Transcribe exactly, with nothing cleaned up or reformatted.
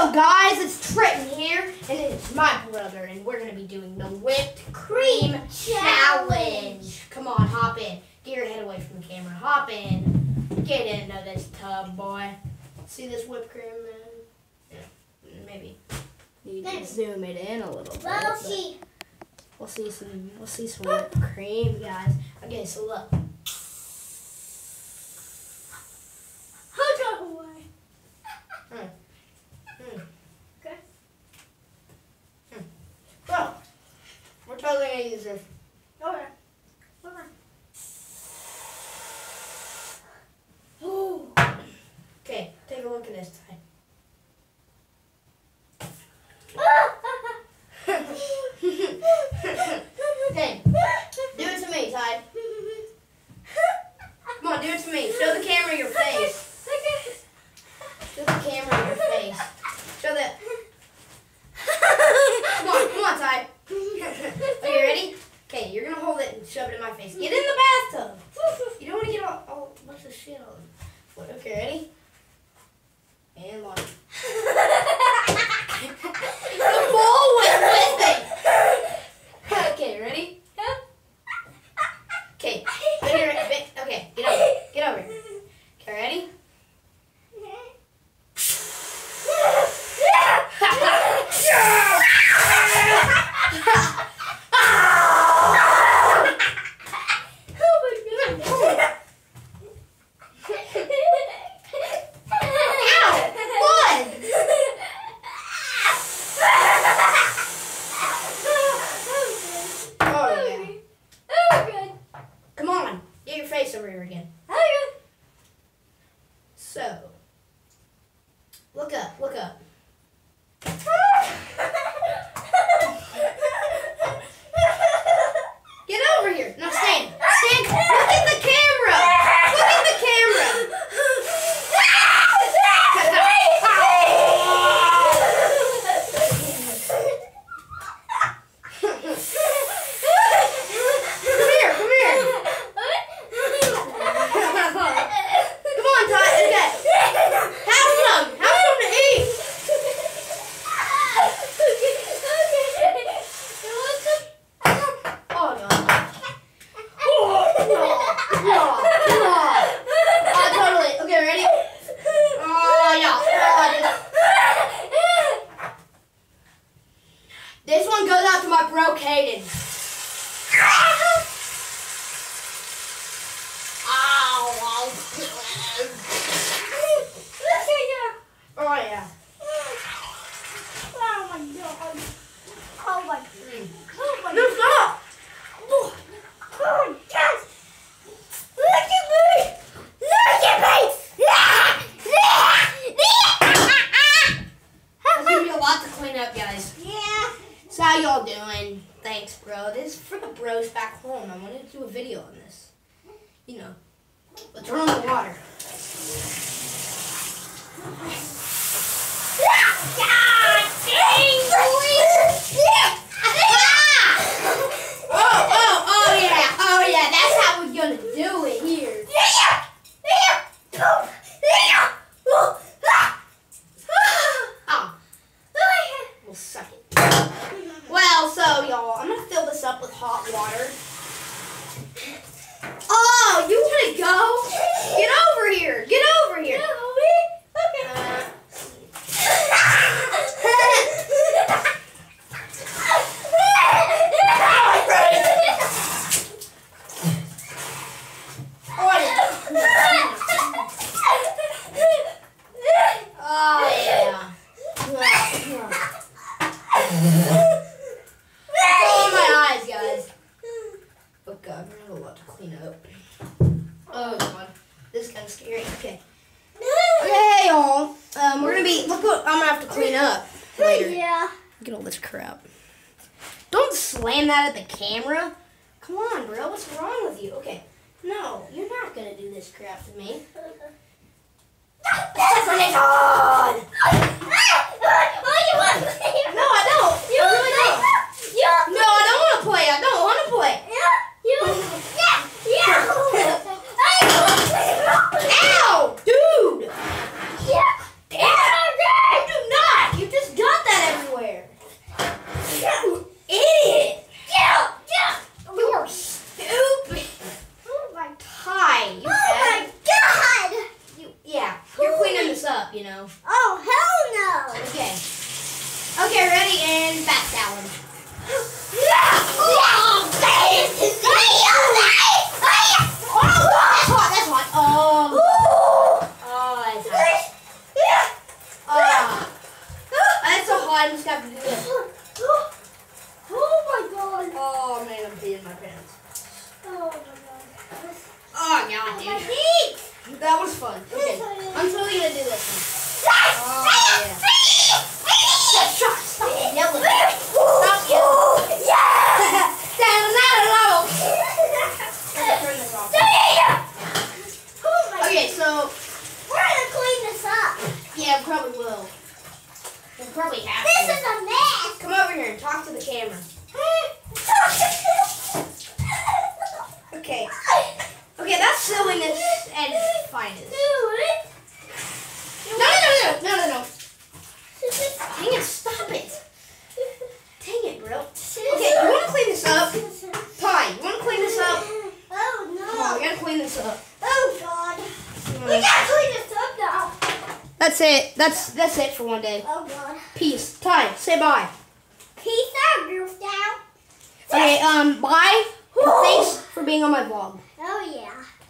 up, guys? It's Trenton here, and it's my brother, and we're going to be doing the whipped cream challenge. Come on, hop in. Get your head away from the camera. Hop in. Get into this tub, boy. See this whipped cream, man? Yeah, maybe. You can zoom it in a little bit. We'll see. We'll see some. We'll see some whipped cream, guys. Okay, so look. Hold on away. Mm. Mm. Okay. Mm. So, we're totally gonna use this. Okay. Okay. Ooh. Okay, take a look at this side. Okay, do it to me, Ty. Come on, do it to me. Show the camera your face. Show the camera your face. Show that. Come on, come on, Ty. Okay, ready? Okay, you're gonna hold it and shove it in my face. Get in the bathtub. You don't want to get all, all a bunch of shit on. Okay, ready? And launch. The ball went with it. Okay, ready? Okay, okay, get over, get over. Okay, ready? Over here again. So, look up, look up. Get over here. No, stand. Stand. Look at the camera. Look at the camera. This one goes out to my bro, Caden. Oh, yeah. Oh, my God. Oh, my God. Oh, my God. No, stop. Oh, my God. Look at me. Look at me. There's going to be a lot to clean up, guys. Yeah. So how y'all doing? Thanks, bro. This is for the bros back home. I wanted to do a video on this. You know, but turn on the water. God dang, Oh, oh, oh yeah, oh yeah. That's how we're gonna do it here. Oh, we'll suck it. Well, so y'all, I'm gonna fill this up with hot water. Oh, you wanna go? Get over here. Get over here. Uh, Oh, yeah. Oh, my eyes, guys. Oh, God, we have a lot to clean up. Oh, God. This is kind of scary. Okay. Okay, y'all. Um, we're going to be, look what I'm going to have to clean up later. Yeah. Look at all this crap. Don't slam that at the camera. Come on, bro. What's wrong with you? Okay. No, you're not going to do this crap to me. Turn it on! No, I don't. You really don't. No, I don't want to play. I don't want to play. Ow! Dude! Yeah. Damn it! You do not! You Oh, hell no. Okay. Okay, ready and back challenge. Oh, that's hot, that's hot. Oh, oh, that's hot. Oh, that's so hot, I'm just gonna have to do this. Oh my god. Oh man, I'm peeing my pants. Oh my god. Oh god, My dude. feet. That was fun. Okay, I'm totally gonna do this one. Oh yeah. Stop, stop yelling. Stop yelling. Yeah. Down another level. Okay, turn this off. Oh my Okay, so We're gonna clean this up. yeah, probably will. We'll probably have This to. is a mess. Come over here and talk to the camera. Okay. Okay, that's silliness at its finest. No, no, no, no, no, no, no. Dang it, stop it. Dang it, bro. Okay, you want to clean this up? Ty, you want to clean this up? Oh no. Come on, we gotta clean this up. Oh god. We gotta clean this up now. That's it. That's that's it for one day. Oh god. Peace. Ty, say bye. Peace out, Girl Scout. Okay, um, bye. And thanks for being on my vlog. Oh yeah.